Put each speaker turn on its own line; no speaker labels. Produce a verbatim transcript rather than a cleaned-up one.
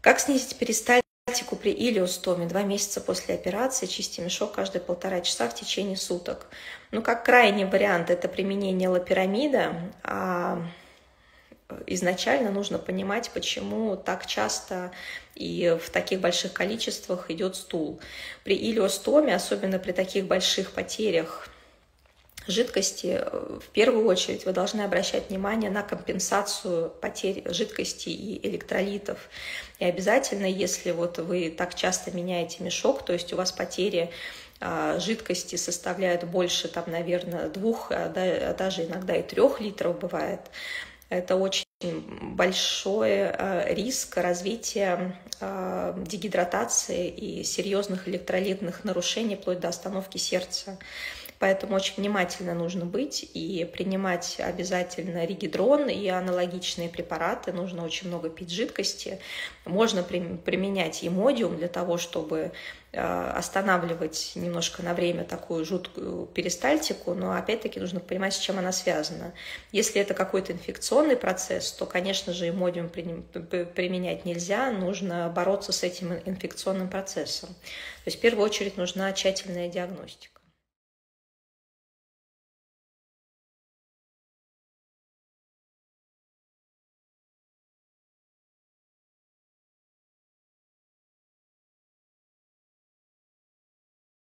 Как снизить перистальтику при илиостоме? Два месяца после операции чисти мешок каждые полтора часа в течение суток. Ну, как крайний вариант, это применение лопирамида. А изначально нужно понимать, почему так часто и в таких больших количествах идет стул. При илиостоме, особенно при таких больших потерях жидкости, в первую очередь вы должны обращать внимание на компенсацию потерь жидкости и электролитов. И обязательно, если вот вы так часто меняете мешок, то есть у вас потери жидкости составляют больше, там, наверное, двух, а даже иногда и трех литров бывает, это очень большой риск развития дегидратации и серьезных электролитных нарушений, вплоть до остановки сердца. Поэтому очень внимательно нужно быть и принимать обязательно ригидрон и аналогичные препараты. Нужно очень много пить жидкости. Можно применять имодиум для того, чтобы останавливать немножко на время такую жуткую перистальтику, но опять-таки нужно понимать, с чем она связана. Если это какой-то инфекционный процесс, то, конечно же, имодиум применять нельзя, нужно бороться с этим инфекционным процессом. То есть в первую очередь нужна тщательная диагностика.